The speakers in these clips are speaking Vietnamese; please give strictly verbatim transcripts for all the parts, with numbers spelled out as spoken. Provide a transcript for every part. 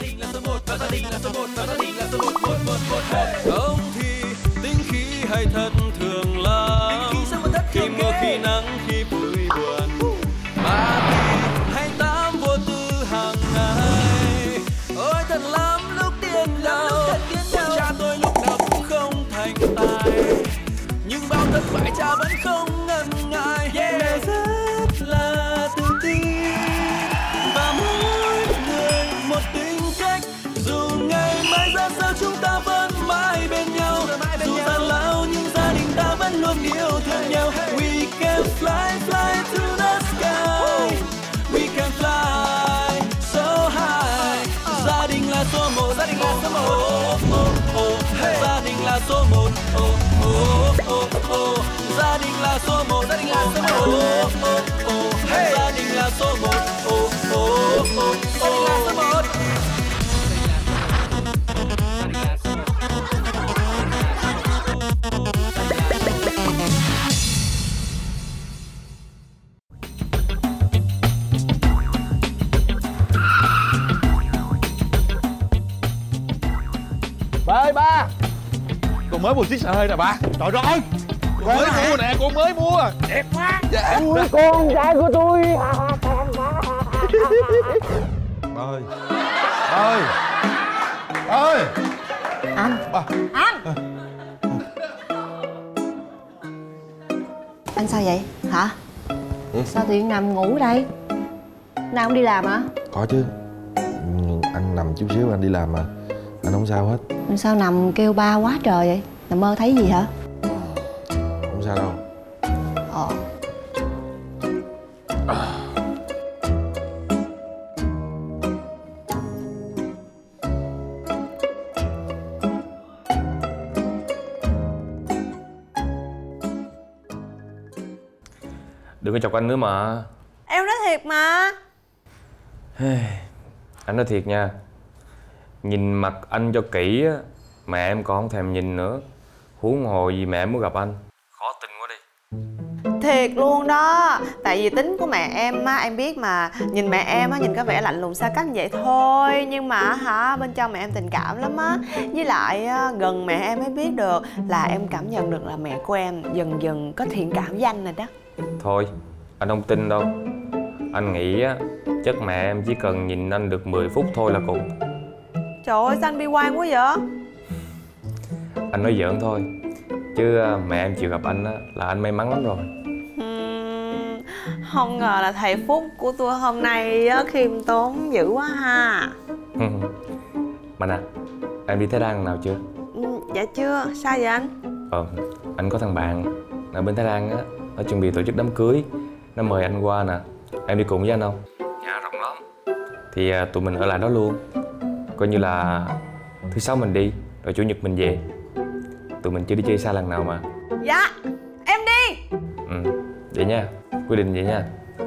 đình là số một, và gia đình là số một, và gia đình là số một, một một một một. Không thì tính khí hay thật thường lắm, khi mưa khi nắng khi vui buồn, ba thì hay tám vô tư hàng ngày. Ôi thật lắm lúc tiên đầu, cha tôi lúc nào cũng không thành tài, nhưng bao thất bại cha vẫn không ngần ngại. Mẹ rất là tự tin và mỗi người một tính cách, dù ngày mai ra sao chúng ta vẫn mãi bên nhau, dù gian lao nhưng gia đình ta vẫn luôn yêu thương nhau. We can fly fly to the sky, we can fly so high. Gia đình là số một, gia đình là số một, oh, oh, oh. Gia đình là số một, oh, oh, oh, oh. Gia đình là số một, gia đình là số một, oh, oh, oh. Gia đình là số một, oh, oh, oh. Gia đình là số một. Ba ơi ba, con mới mua chiếc xe hơi nè ba. Trời ơi, con mới mua nè, con mới mua đẹp quá. Dạ. Ui, con trai của tôi. Ba ơi, ba ơi, ba ơi. Anh Ba. Anh Anh sao vậy hả? Ừ? Sao tự nhiên nằm ngủ ở đây? Nào không đi làm hả? Có chứ, anh nằm chút xíu anh đi làm mà. Anh không sao hết. Sao nằm kêu ba quá trời vậy? Nằm mơ thấy gì hả? Không sao đâu. Ờ. Đừng có chọc anh nữa mà. Em nói thiệt mà. Anh nói thiệt nha, nhìn mặt anh cho kỹ á, mẹ em còn không thèm nhìn nữa, huống hồ gì mẹ em muốn gặp anh. Khó tin quá đi. Thiệt luôn đó. Tại vì tính của mẹ em á, em biết mà. Nhìn mẹ em á, nhìn có vẻ lạnh lùng xa cách vậy thôi, nhưng mà hả, bên trong mẹ em tình cảm lắm á. Với lại á, gần mẹ em mới biết được là em cảm nhận được là mẹ của em dần dần có thiện cảm với anh rồi đó. Thôi, anh không tin đâu. Anh nghĩ á, chắc mẹ em chỉ cần nhìn anh được mười phút thôi là cùng. Trời ơi, sao anh bi quan quá vậy? Anh nói giỡn thôi, chứ mẹ em chịu gặp anh á, là anh may mắn lắm rồi. uhm, Không ngờ là thầy Phúc của tôi hôm nay á, khiêm tốn dữ quá ha. Mà nè, em đi Thái Lan lần nào chưa? Ừ, dạ chưa. Sao vậy anh? Ờ, anh có thằng bạn ở bên Thái Lan á, nó chuẩn bị tổ chức đám cưới, nó mời anh qua nè. Em đi cùng với anh không? Nhà rộng lắm. Thì à, tụi mình ở lại đó luôn. Coi như là thứ sáu mình đi, rồi chủ nhật mình về. Tụi mình chưa đi chơi xa lần nào mà. Dạ, em đi. Ừ, vậy nha, quyết định vậy nha.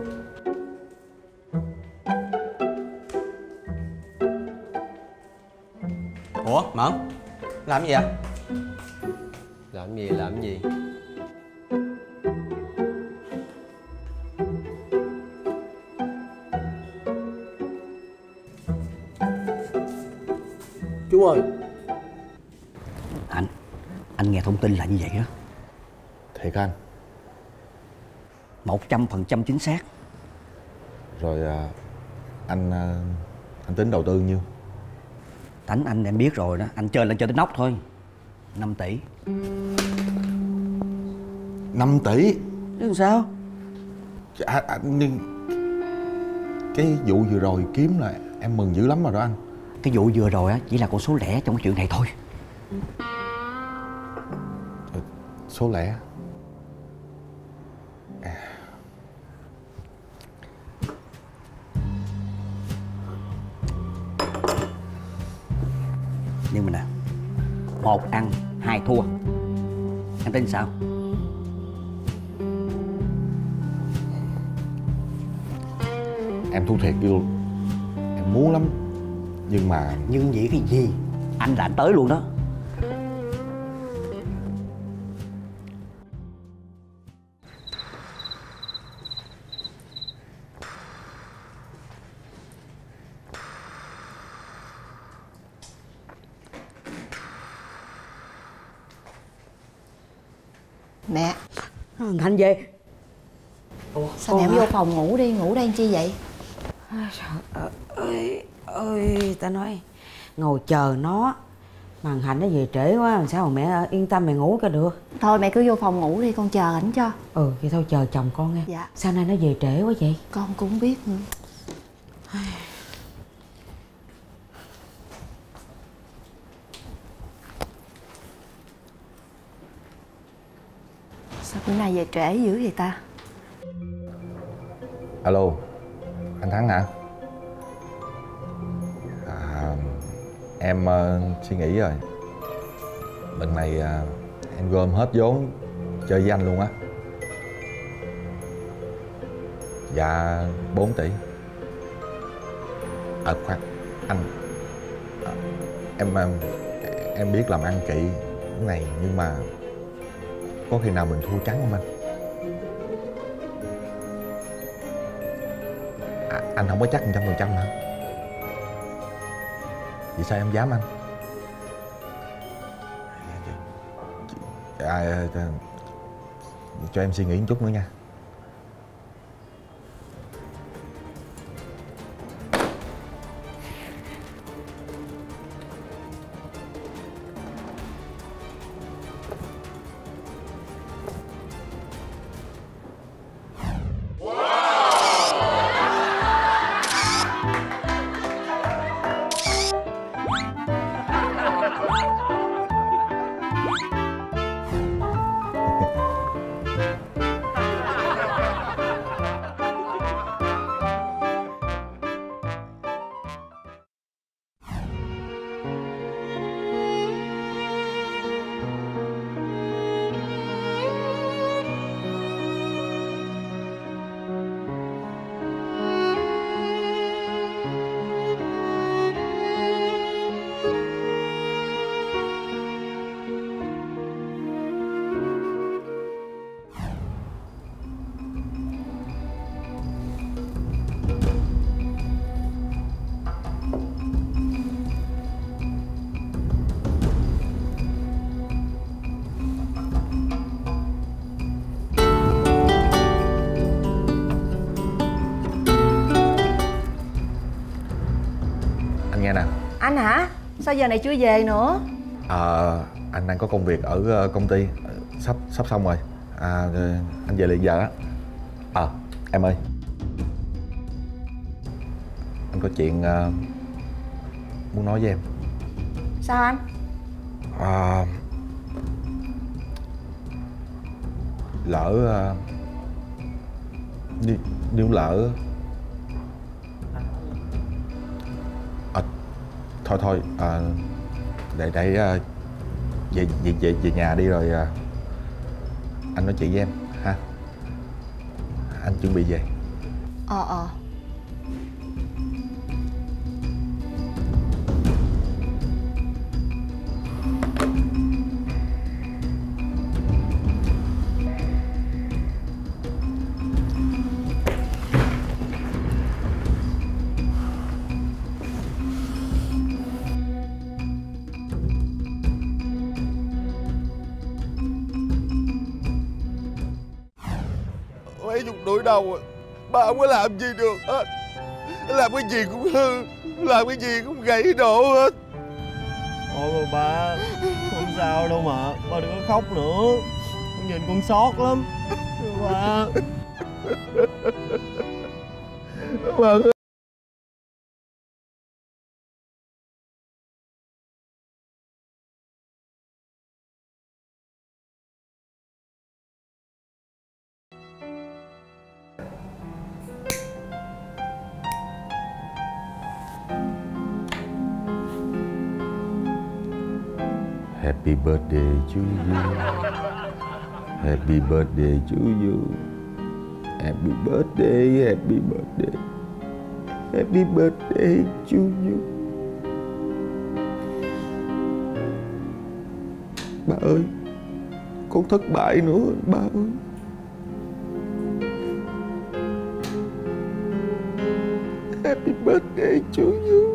Ủa Mẫn, làm gì vậy? Làm gì làm gì? Chú ơi. Anh, anh nghe thông tin là như vậy đó. Thiệt anh? Một trăm phần trăm chính xác. Rồi à, anh à, anh tính đầu tư nhiêu? Tánh anh em biết rồi đó, anh chơi lên chơi tới nóc thôi. Năm tỷ. Năm tỷ? Chứ sao? À, à, nhưng cái vụ vừa rồi kiếm là em mừng dữ lắm rồi đó anh. Cái vụ vừa rồi á chỉ là con số lẻ trong cái chuyện này thôi. Số lẻ? À. Nhưng mà nè, một ăn, hai thua. Em tin sao? Em thua thiệt luôn. Em muốn lắm. Nhưng mà... Nhưng vậy cái gì? Anh là anh tới luôn đó. Mẹ. Thành về. Ủa, sao mẹ không vô phòng ngủ đi, ngủ đây chi vậy? Trời ơi, ơi, ta nói ngồi chờ nó mà Hạnh nó về trễ quá, làm sao mà mẹ yên tâm mẹ ngủ cho được. Thôi mẹ cứ vô phòng ngủ đi, con chờ ảnh cho. Ừ, vậy thôi chờ chồng con nghe. Dạ. Sao nay nó về trễ quá vậy? Con cũng không biết nữa. Sao bữa nay về trễ dữ vậy ta? Alo, anh Thắng hả? À, em uh, suy nghĩ rồi. Lần này uh, em gom hết vốn chơi với anh luôn á. Dạ bốn tỷ. À khoan, anh à, em em biết làm ăn kỵ cái này nhưng mà có khi nào mình thua trắng không anh? À, anh không có chắc một trăm phần trăm hả? Vì sao em dám anh? À, cho em suy nghĩ một chút nữa nha. Nghe nè. Anh hả? Sao giờ này chưa về nữa? Ờ, à, anh đang có công việc ở công ty, sắp sắp xong rồi. À, anh về liền giờ á. Ờ, à, em ơi, anh có chuyện uh, muốn nói với em. Sao anh? À, lỡ uh, nếu, nếu lỡ à, thôi thôi à, để để uh, về về về về nhà đi rồi uh, anh nói chuyện với em ha. Anh chuẩn bị về. Ờ ờ. Mấy chục tuổi đầu rồi ba không có làm gì được hết. Làm cái gì cũng hư, làm cái gì cũng gãy đổ hết. Ôi mà ba, không sao đâu mà, ba đừng có khóc nữa. Con nhìn con xót lắm ba. Ba Happy birthday to you. Happy birthday to you. Happy birthday, happy birthday. Happy birthday to you. Ba ơi, con thất bại nữa ba ơi. Happy birthday to you.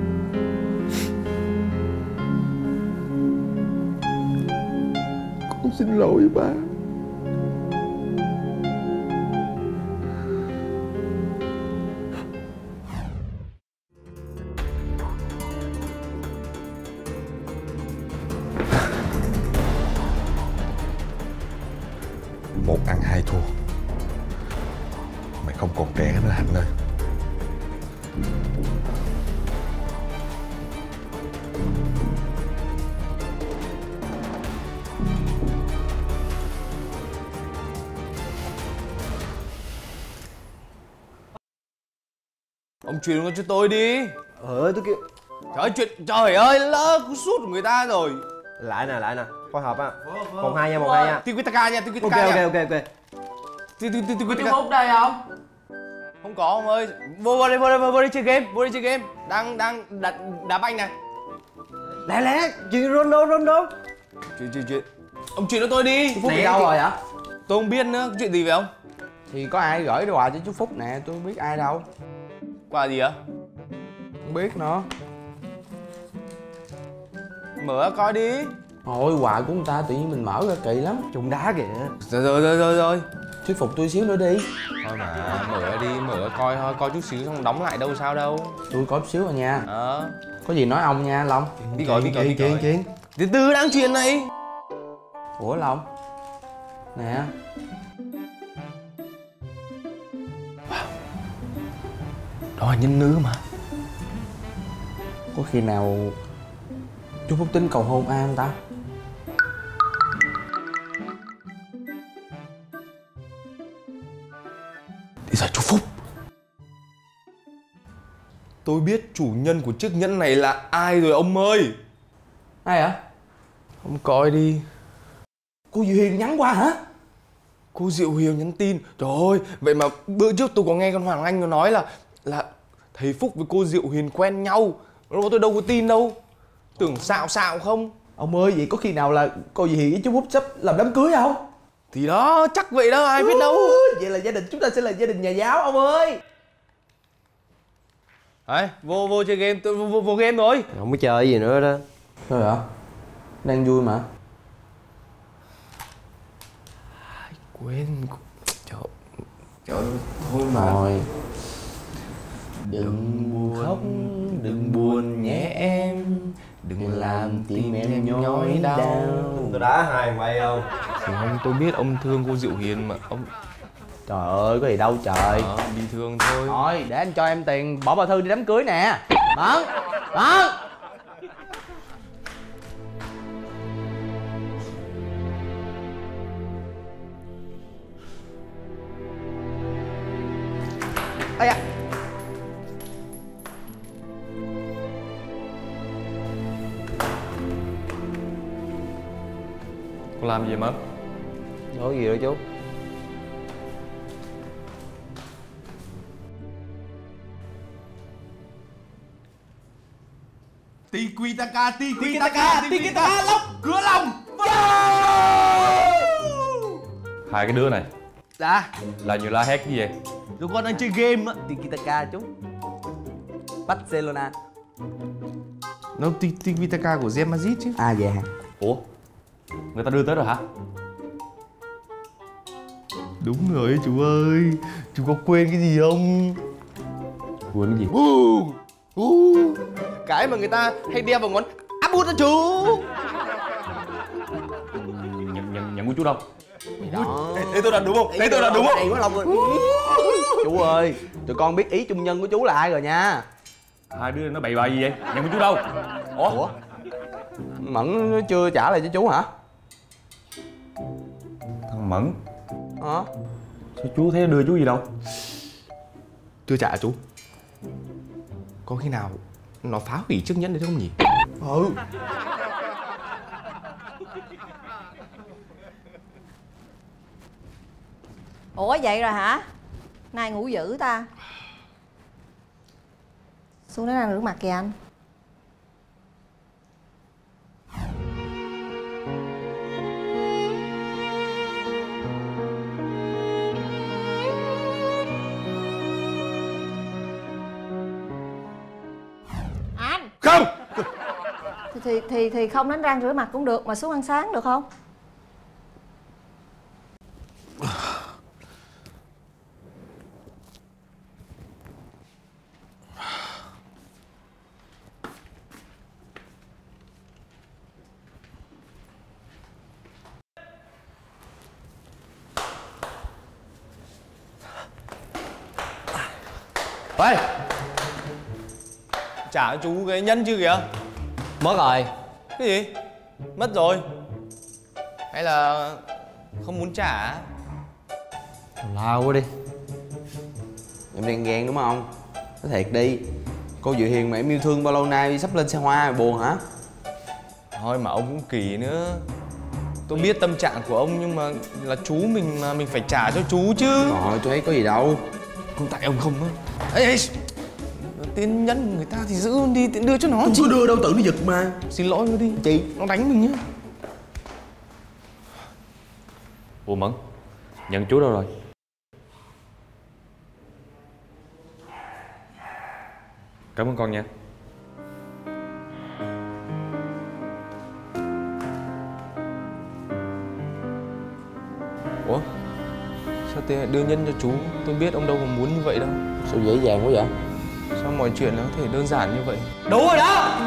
Con xin lỗi ba. Một ăn hai thua. Mày không còn trẻ nữa Hạnh ơi. Ông truyền nó cho tôi đi. Ờ tôi kêu. Trời ơi, chuyện trời ơi, lỡ cú sút của người ta rồi. Lại nè, lại nè, phối hợp á. Một hai nha, một hai nha. Tiki taka nha, tiki Ok taka ok nha. ok ok. Tiki tiki Có taka. chú Phúc đây không? Không có ông ơi. Vô vô đi vô đi vô đi chơi game, vô đi chơi game. Đang đang đá đá banh này. Lẹ lẹ, chuyện Ronaldo Ronaldo. Chuyện chuyện chuyện. Ông truyền cho tôi đi. Phúc đi đâu rồi hả? Tôi không biết nữa, chuyện gì vậy ông? Thì có ai gửi quà cho chú Phúc nè, tôi không biết ai đâu. Quà gì ạ? Không biết nữa. Mở ra coi đi. Thôi quà của người ta tự nhiên mình mở ra kỳ lắm. Trùng đá kìa. Rồi rồi rồi rồi rồi. Thuyết phục tôi xíu nữa đi. Thôi mà mở ra đi, mở ra coi thôi, coi chút xíu xong đóng lại đâu sao đâu. Tôi có chút xíu rồi nha. Ờ. Có gì nói ông nha Long. Đi gọi đi gọi đi Chuyện gọi. chuyện. Từ từ đang truyền này. Ủa Long. Nè. Đó là nhân nữ mà. Có khi nào chú Phúc tính cầu hôn ai không ta? Thì giờ chú Phúc. Tôi biết chủ nhân của chiếc nhẫn này là ai rồi ông ơi. Ai hả? Ông coi đi. Cô Diệu Hiền nhắn qua hả? Cô Diệu Hiền nhắn tin. Trời ơi, vậy mà bữa trước tôi có nghe con Hoàng Anh nó nói là là thầy Phúc với cô Diệu Hiền quen nhau. Nó tôi đâu có tin đâu. Tưởng xạo xạo không. Ông ơi, vậy có khi nào là cô Diệu Hiền với chú Phúc sắp làm đám cưới không? Thì đó, chắc vậy đó, ai biết đâu. Vậy là gia đình chúng ta sẽ là gia đình nhà giáo ông ơi. Đấy, vô vô chơi game, tôi vô, vô, vô game rồi. Không có chơi gì nữa đó. Thôi hả? Đang vui mà. Quên. Trời trời thôi mà. Thôi. Đừng buồn khóc, đừng buồn nhé em. Đừng làm tim em nhói đau. Tôi đá hai quay không? Thì không, tôi biết ông thương cô Diệu Hiền mà ông. Trời ơi, có gì đâu trời. Ờ, bình thường thôi. Thôi, để anh cho em tiền bỏ bà Thư đi đám cưới nè. Mẫn, Mẫn. Ây da. Con làm gì mất? Đâu có gì đâu chú. Tiki taka, tiki taka, tiki taka, lóc cửa lòng. Hai cái đứa này Dạ, là nhiều la hét gì vậy? tụi con đang chơi game á. Tiki taka chú. Barcelona. Nó tiki taka của Real Madrid chứ. À vậy hả? Ủa? Người ta đưa tới rồi hả? Đúng rồi chú ơi. Chú có quên cái gì không? Quên cái gì? Uh, uh, cái mà người ta hay đeo vào ngón áp út đó chú. Nhận, nhận, nhận của chú đâu? Đó. Thế tôi làm đúng không? Thế tôi làm đúng không? Hay quá Long ơi. Chú ơi, tụi con biết ý chung nhân của chú là ai rồi nha. Hai đứa nó bậy bạ gì vậy? Nhận của chú đâu? Ủa? Ủa? Mẫn nó chưa trả lại cho chú hả? Thằng Mẫn. Hả? Sao chú thấy nó đưa chú gì đâu? Chưa trả chú. Có khi nào nó phá hủy chiếc nhẫn đấy không nhỉ? Ừ. Ủa vậy rồi hả? Nay ngủ dữ ta. Xuống đến ăn rửa mặt kìa anh. Anh. Không. Thì thì thì, thì không đánh răng rửa mặt cũng được mà xuống ăn sáng được không? Ê, trả cho chú cái nhẫn chứ kìa. Mất rồi. Cái gì? Mất rồi? Hay là không muốn trả? Lao quá đi. Em đang ghen đúng không? Nói thiệt đi, cô Diệu Hiền mà em yêu thương bao lâu nay sắp lên xe hoa buồn hả? Thôi mà ông cũng kỳ nữa. Tôi biết tâm trạng của ông nhưng mà là chú mình mà mình phải trả cho chú chứ. Rồi tôi thấy có gì đâu. Không tại ông không á. Ê, ê, tiền nhẫn của người ta thì giữ đi, tiện đưa cho nó. Không có đưa đâu, tự nó giật mà. Xin lỗi nó đi. Chị, nó đánh mình nhá. Ủa Mẫn, nhận chú đâu rồi? Cảm ơn con nha. Ủa? Sao tiền đưa nhân cho chú? Tôi biết ông đâu có muốn như vậy đâu. Sao dễ dàng quá vậy? Sao mọi chuyện nó có thể đơn giản như vậy? Đủ rồi đó.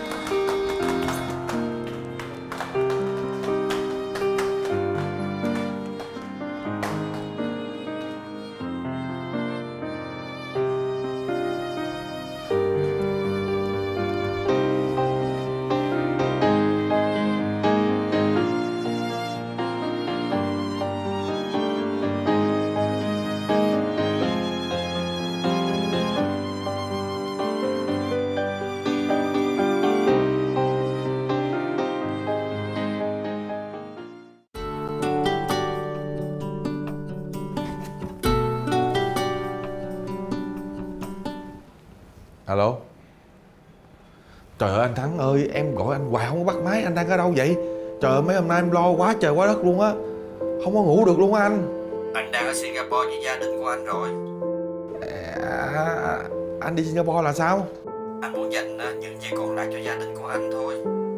Alo. Trời ơi anh Thắng ơi, em gọi anh hoài không có bắt máy, anh đang ở đâu vậy? Trời ơi mấy hôm nay em lo quá trời quá đất luôn á. Không có ngủ được luôn á anh. Anh đang ở Singapore với gia đình của anh rồi. À, anh đi Singapore là sao? Anh muốn dành những gì còn lại cho gia đình của anh thôi.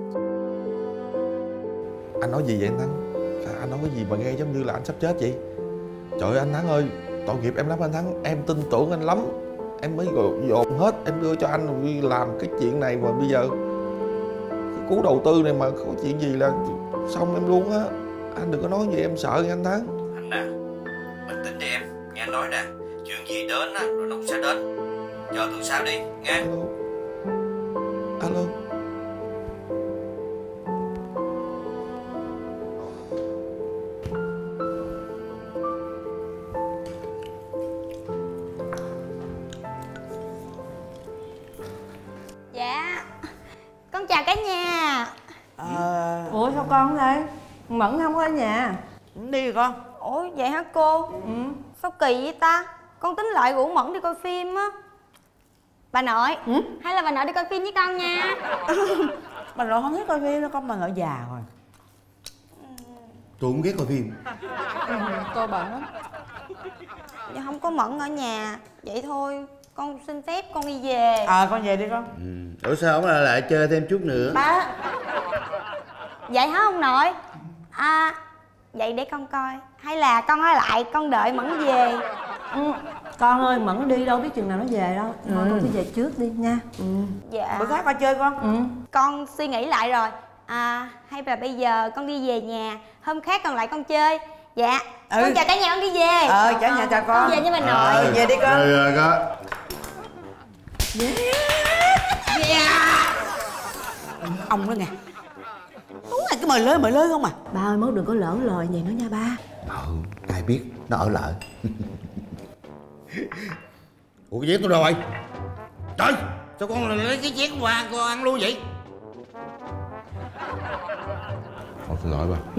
Anh nói gì vậy anh Thắng? Anh nói cái gì mà nghe giống như là anh sắp chết vậy? Trời ơi anh Thắng ơi, tội nghiệp em lắm anh Thắng. Em tin tưởng anh lắm, em mới dồn hết em đưa cho anh đi làm cái chuyện này mà bây giờ cái cú đầu tư này mà có chuyện gì là xong em luôn á. Anh đừng có nói gì em sợ nha anh Thắng. Anh à, bình tĩnh đi em, nghe anh nói nè. Chuyện gì đến á rồi nó cũng sẽ đến. Chờ tuần sau đi nghe. Alo. Alo. Dạ, con chào cả nhà. Ờ... Ủa sao con ở đây? Mẫn không có ở nhà. Đi rồi con. Ủa vậy hả cô? Ừ. Sao kỳ vậy ta? Con tính lại rủ Mẫn đi coi phim á. Bà nội, ừ? Hay là bà nội đi coi phim với con nha. Bà nội không thích coi phim đâu con, bà nội già rồi. tôi cũng ghét coi phim. Ừ, tôi bận lắm. Dạ không có Mẫn ở nhà. Vậy thôi, con xin phép con đi về. Ờ à, con về đi con. Ừ. Ủa sao không lại chơi thêm chút nữa? Ba. Vậy hả ông nội? À, vậy để con coi. Hay là con ở lại con đợi Mẫn về? Ừ. Con ơi, Mẫn đi đâu biết chừng nào nó về đâu. Thôi ừ. con cứ về trước đi nha. Ừ. Dạ. Bữa khác qua chơi con. Ừ. Con suy nghĩ lại rồi. À, hay là bây giờ con đi về nhà, hôm khác còn lại con chơi. Dạ. Ừ. Con chào cả nhà, con đi về. Ờ, chào nhà chào con. Con về với bà nội. Ờ, về đi con. Rồi rồi con. Yeah. Yeah. Ông đó nè. Đúng là cái mời lơi mời lơi không à. Ba ơi, mốt đừng có lỡ lời vậy nữa nha ba. Ừ, ai biết nó ở lại. Ủa cái dép tôi đâu rồi? Trời, sao con lấy cái dép qua con ăn luôn vậy? Con xin lỗi ba. Ừ.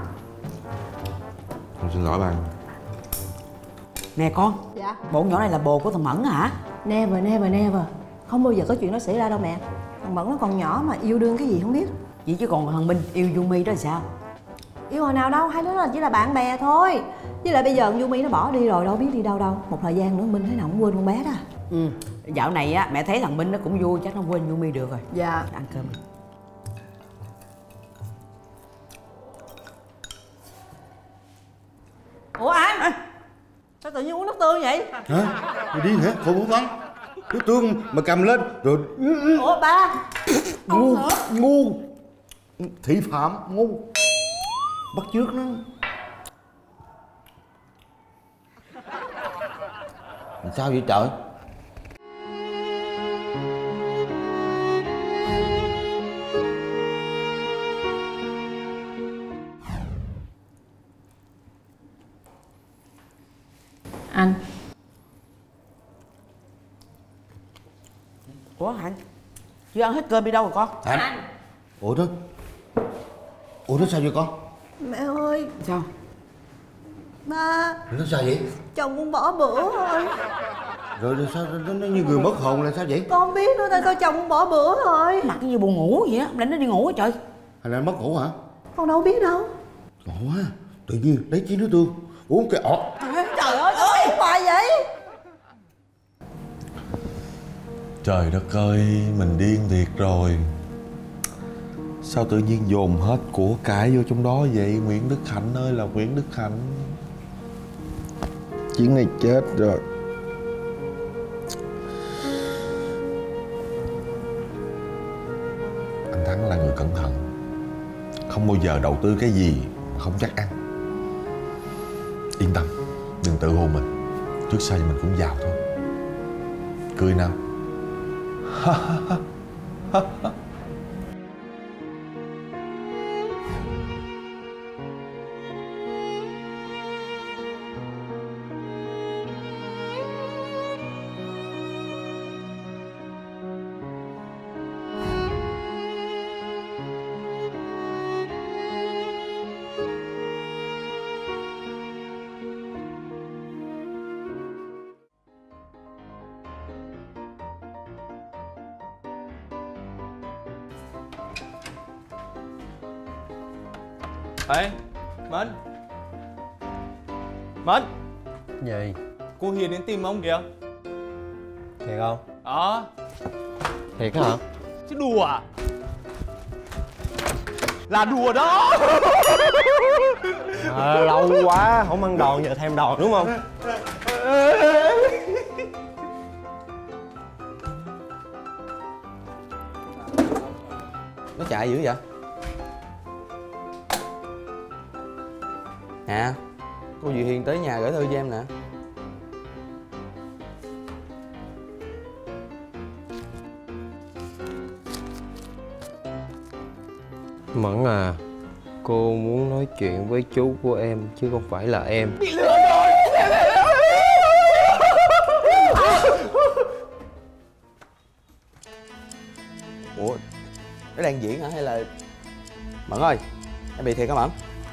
Con xin lỗi ba. Nè con. Dạ. Bộ nhỏ này là bồ của thằng Mẫn hả? Never, never, never. Không bao giờ có chuyện đó xảy ra đâu mẹ. Thằng Mẫn nó còn nhỏ mà yêu đương cái gì không biết. Vậy chứ còn thằng Minh yêu Yumi đó là sao? Yêu hồi nào đâu, hai đứa là chỉ là bạn bè thôi. Với lại bây giờ Yumi nó bỏ đi rồi, đâu biết đi đâu đâu. Một thời gian nữa Minh thấy nào cũng quên con bé đó. Ừ, dạo này á mẹ thấy thằng Minh nó cũng vui, chắc nó quên Yumi được rồi. Dạ. Ăn cơm đi. Ủa anh à, sao tự nhiên uống nước tương vậy? Hả? Mày điên hả? Không uống con. Nước tương mà cầm lên rồi. Ủa ba. Ngu, ngu. Thị phạm, ngu. Bắt chước nó. Sao vậy trời? Hạnh. Chưa ăn hết cơm đi đâu rồi con? Hạnh. Ủa đó. Ủa nó sao vậy con? Mẹ ơi. Sao? Ba. Nó sao vậy? Chồng con bỏ bữa rồi. Rồi, rồi sao nó, nó như người mất hồn là sao vậy? Con biết nữa, tại sao chồng con bỏ bữa rồi. Mặt như buồn ngủ vậy á, làm nó đi ngủ á trời. Hay là nó mất ngủ hả? Con đâu biết đâu. Ngộ quá, tự nhiên lấy chí nước tương uống cái ọ. Trời ơi, ơi hoài vậy. Trời đất ơi, mình điên thiệt rồi. Sao tự nhiên dồn hết của cải vô trong đó vậy? Nguyễn Đức Hạnh ơi là Nguyễn Đức Hạnh. Chuyến này chết rồi. Anh Thắng là người cẩn thận, không bao giờ đầu tư cái gì mà không chắc ăn. Yên tâm, đừng tự hù mình. Trước sau mình cũng giàu thôi. Cười nào. Ê, Mến Mến. Gì? Cô Hiền đến tìm ông kìa. Thiệt không? Ờ. Thiệt hả? Chứ đùa à? Là đùa đó. À, lâu quá không ăn đòn, giờ thèm đòn đúng không? Nó chạy dữ vậy? Nè, cô Duy Hiền tới nhà gửi thư cho em nè. Mẫn à, cô muốn nói chuyện với chú của em chứ không phải là em. Bị lừa rồi. Ủa, nó đang diễn hả hay là... Mẫn ơi, em bị thiệt hả Mẫn?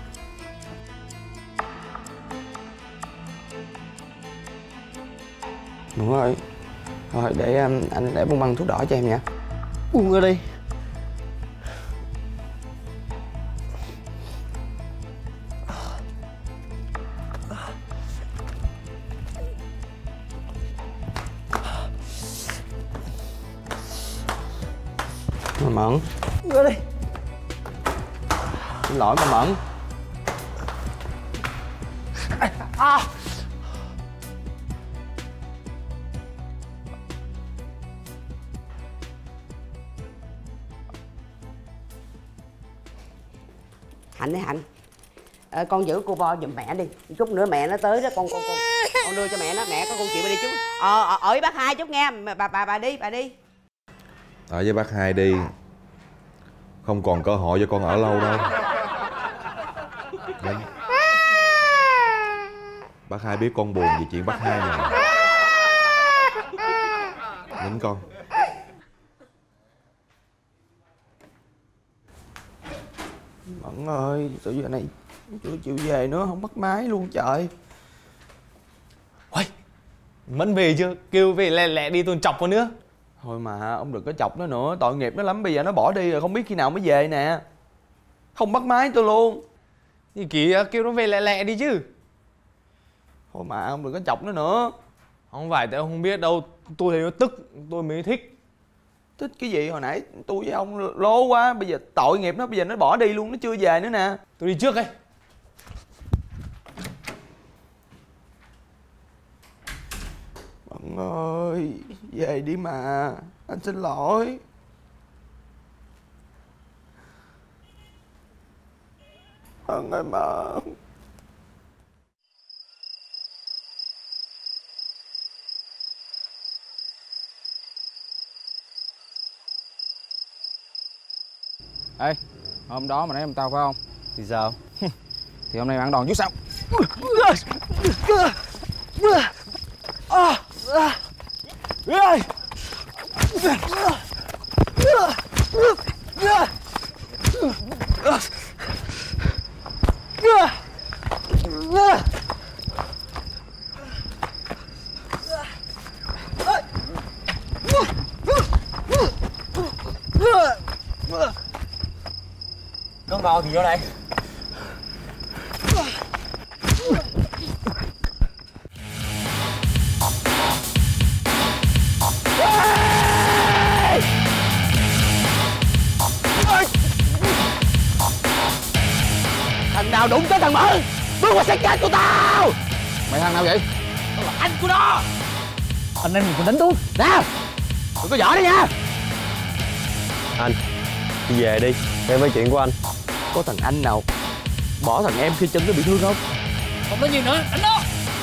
Mẫn ơi, thôi để um, anh để bông băng thuốc đỏ cho em nha. Buông ra đi. Mẫn. Ra đi. Xin lỗi mà Mẫn. À. Hạnh đấy Hạnh. À, con giữ cô Bo giùm mẹ đi. Chút nữa mẹ nó tới đó con con con con đưa cho mẹ nó. Mẹ có con chịu đi chút. Ờ ở với bác Hai chút nghe. Bà bà bà đi bà đi. Ở với bác Hai đi. Không còn cơ hội cho con ở lâu đâu. Đến. Bác Hai biết con buồn vì chuyện bác Hai nè. Nín con. Mẫn ơi, sao giờ này chưa chịu về nữa, không bắt máy luôn trời. Ôi, Mẫn về chưa? Kêu về lẹ lẹ đi, tôi chọc vào nữa. Thôi mà ông đừng có chọc nó nữa, tội nghiệp nó lắm. Bây giờ nó bỏ đi rồi không biết khi nào mới về nè. Không bắt máy tôi luôn. Thì kìa, kêu nó về lẹ lẹ đi chứ. Thôi mà ông đừng có chọc nó nữa. Không phải tại ông không biết đâu. Tôi thấy nó tức, tôi mới thích. Thích cái gì? Hồi nãy tôi với ông lố quá. Bây giờ tội nghiệp nó, bây giờ nó bỏ đi luôn, nó chưa về nữa nè. Tôi đi trước đây. Mẫn ơi, về đi mà. Anh xin lỗi. Mẫn ơi Mẫn. Ê, hôm đó mà nãy em tao phải không? Thì sao? Thì hôm nay mày ăn đòn chứ sao? Con bò thì vô đây. Thằng nào đụng tới thằng Mận, bước qua xe chết của tao. Mày thằng nào vậy? Tao là anh của nó. Anh em mình còn đánh tôi. Nào, đừng có giỏi đấy nha. Anh, đi về đi, em nói chuyện của anh. Có thằng anh nào bỏ thằng em khi chân nó bị thương không? Không có nhiều nữa, đánh nó.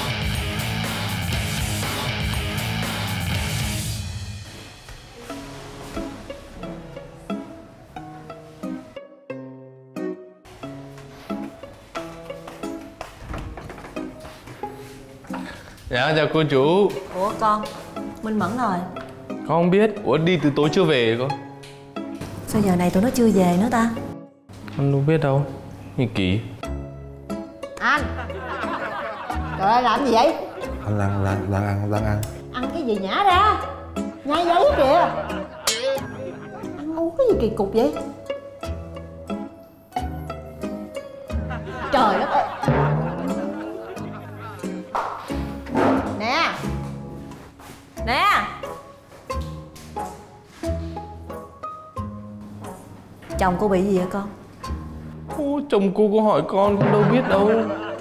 Dạ chào cô chú. Ủa con, Minh Mẫn rồi. Con không biết, ủa đi từ tối chưa về con? Sao giờ này tụi nó chưa về nữa ta? Con đâu biết đâu, nhìn kỳ. Anh. Trời ơi làm gì vậy? Anh Lan, Lan, Lan ăn, Lan ăn. Ăn cái gì nhả ra. Nhai giấy kìa. Ăn uống cái gì kỳ cục vậy? Trời đất ơi. Nè. Nè. Chồng cô bị gì vậy con? Ô, chồng cô có hỏi con, con đâu biết đâu.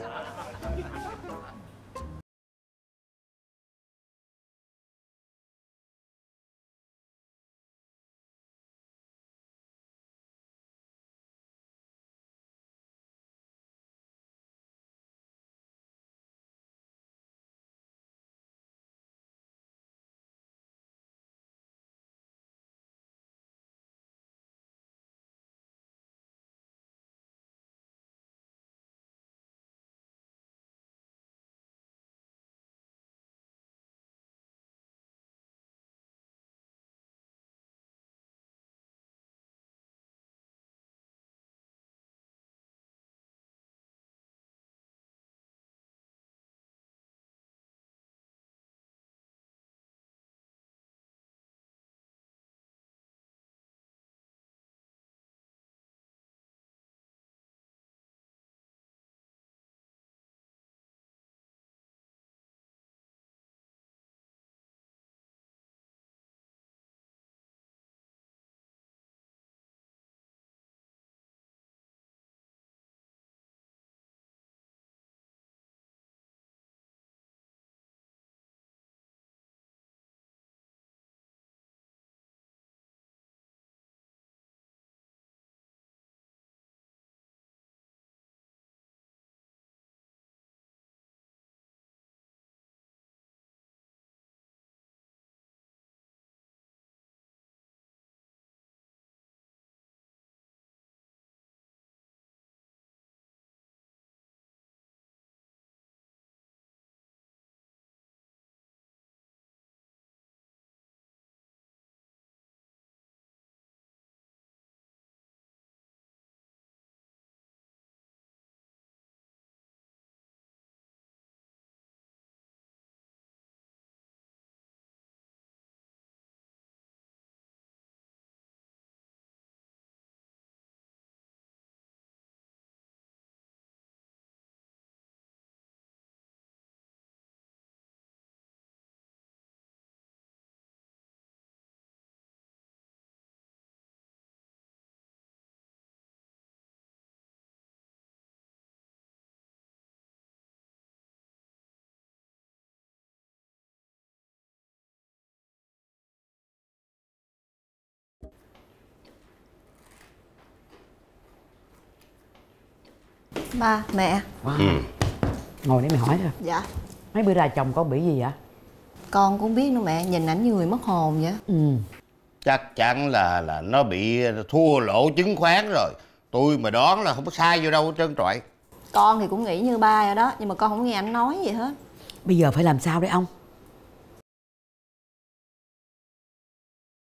Ba, mẹ. Wow. Ừ. Ngồi để mày hỏi thôi. Dạ. Mấy bữa ra chồng con bị gì vậy? Con cũng biết nữa mẹ, nhìn ảnh như người mất hồn vậy. Ừ. Chắc chắn là là nó bị thua lỗ chứng khoán rồi. Tôi mà đoán là không có sai vô đâu hết trơn trọi. Con thì cũng nghĩ như ba rồi đó, nhưng mà con không nghe ảnh nói gì hết. Bây giờ phải làm sao đây ông?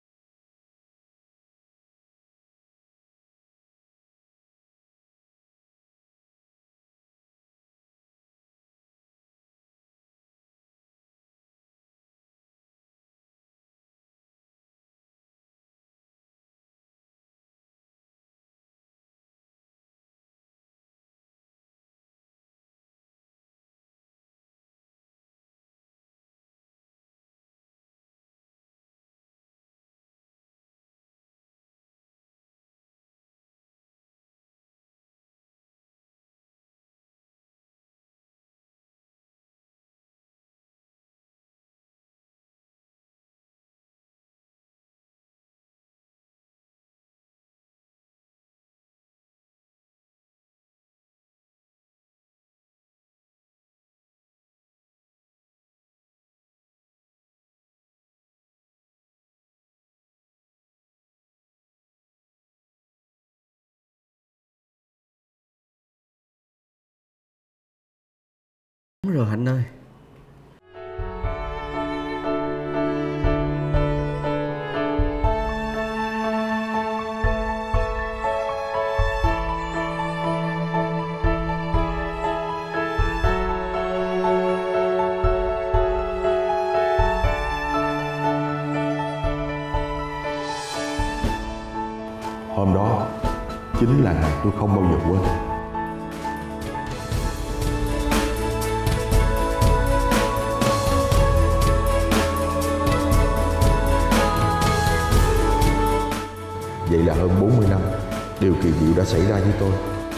Đúng rồi Hạnh ơi. Hôm đó chính là ngày tôi không bao giờ quên. Vậy là hơn bốn mươi năm, điều kỳ diệu đã xảy ra với tôi.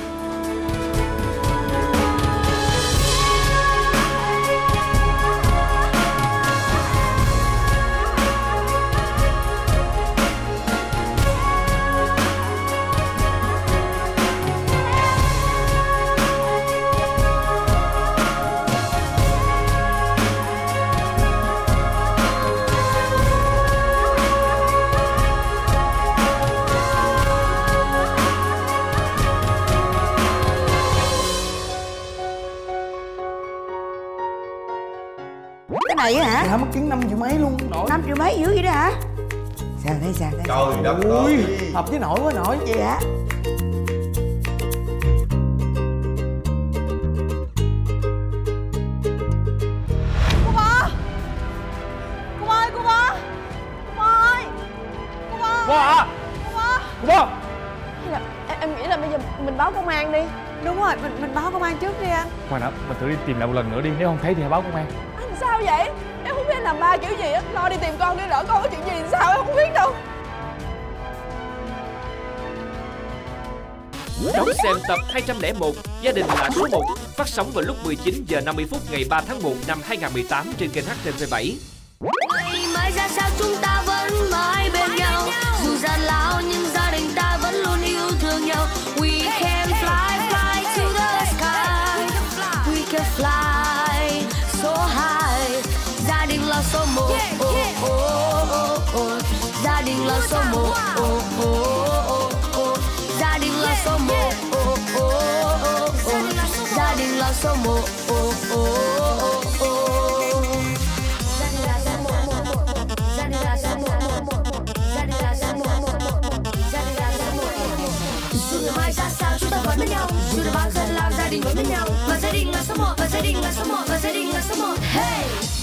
Cái này á hả? Dạ mất kiến năm triệu mấy luôn nội. Năm triệu mấy dữ vậy đó hả? Sao đây sao đây? Trời đất ơi, hợp với nội quá nội. Vậy hả? Cô Bo! Cô Bo ơi, cô Bo! Cô Bo ơi! Cô Bo! Bo à! Cô Bo! Cô Bo! Hay là em, em nghĩ là bây giờ mình báo công an đi. Đúng rồi, mình mình báo công an trước đi anh. Khoan đã, mình thử đi tìm lại một lần nữa đi, nếu không thấy thì hãy báo công an. Anh sao vậy? Em không biết anh làm ba kiểu gì á. Lo đi tìm con đi, lỡ con có chuyện gì thì sao em không biết đâu. Đón xem tập hai trăm lẻ một Gia đình là số một, phát sóng vào lúc mười chín giờ năm mươi phút ngày ba tháng một năm hai nghìn không trăm mười tám trên kênh hát tê vê bảy. Ngày mai ra sao chúng ta vẫn mãi bên nhau, dù gian lao nhưng gia đình ta vẫn luôn yêu thương nhau. We can fly, fly to the sky, we can fly so high. Gia đình là số một, oh, oh, oh, oh. Gia đình là số một, oh, oh, oh, oh. Gia đình là số một, oh, oh, oh, oh. Gia đình là số một, oh, oh, oh, oh. Gia đình là số một, gia đình là số một, gia đình là số một, gia đình là số một. Dù ngày mai ra sao chúng ta vẫn bên nhau, dù là bao giờ là gia đình vẫn bên nhau, và gia đình là số một, và gia đình là số một, và gia đình là số một. Hey!